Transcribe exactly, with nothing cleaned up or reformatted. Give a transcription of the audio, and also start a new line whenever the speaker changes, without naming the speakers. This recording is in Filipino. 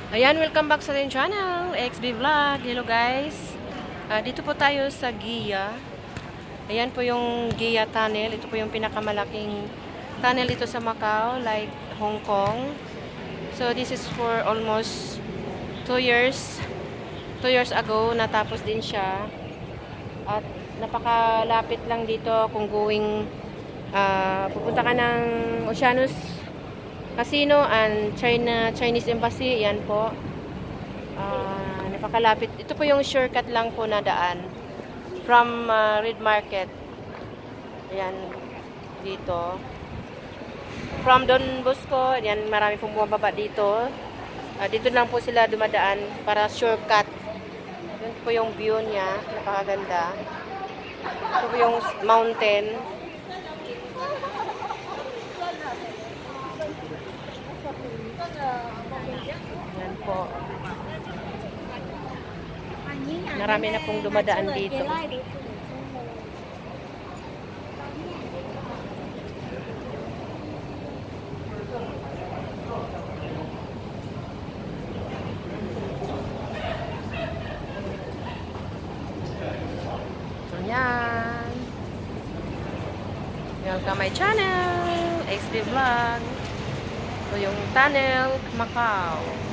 Ayan, welcome back sa ating channel, X B Vlog. Hello guys. Uh, dito po tayo sa Gia. Ayan po yung Gia Tunnel. Ito po yung pinakamalaking tunnel dito sa Macau, like Hong Kong. So this is for almost two years. Two years ago, natapos din siya. At napakalapit lang dito kung going, uh, pupunta ka ng Oceanus Casino and China Chinese Embassy. Yan po. Uh, napakalapit. Ito po yung shortcut lang po na daan from uh, Red Market. Ayan. Dito. From Don Bosco. Ayan, marami pong bumababa dito. Uh, dito lang po sila dumadaan para shortcut. Yan po yung view niya. Napakaganda. Ito po yung mountain. Yan po. Marami na pong dumadaan dito. So yan. Welcome my channel, X B Vlog. Ito yung Tunnel Macau.